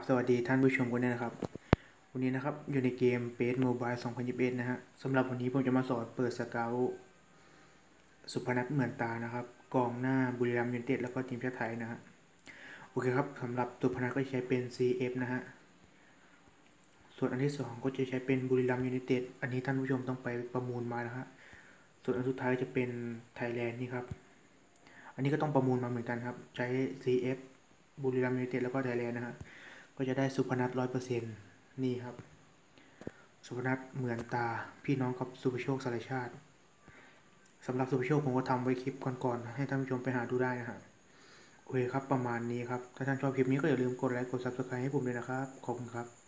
สวัสดีท่านผู้ชมกันด้วยนะครับวันนี้นะครับอยู่ในเกม PES Mobile 2021นะฮะสำหรับวันนี้ผมจะมาสอนเปิดสเกลสุพนัทเหมือนตานะครับกองหน้าบุรีรัมย์ยูไนเต็ดแล้วก็ทีมชาติไทยนะฮะโอเคครับสำหรับสุพนัทก็ใช้เป็น CF นะฮะส่วนอันที่2ก็จะใช้เป็นบุรีรัมย์ยูไนเต็ดอันนี้ท่านผู้ชมต้องไปประมูลมานะฮะส่วนอันสุดท้ายจะเป็นไทยแลนด์นี่ครับอันนี้ก็ต้องประมูลมาเหมือนกันครับใช้ CF บุรีรัมย์ยูไนเต็ดแล้วก็ไทยแลนด์นะฮะก็จะได้สุพนัท100%นี่ครับสุพนัทเหมือนตาพี่น้องกับสุภโชคสารชาติสำหรับสุภโชคผมก็ทำไว้คลิปก่อนๆให้ท่านผู้ชมไปหาดูได้นะฮะโอเคครับประมาณนี้ครับถ้าท่านชอบคลิปนี้ก็อย่าลืมกดไลค์กด Subscribe ให้ผมด้วยนะครับขอบคุณครับ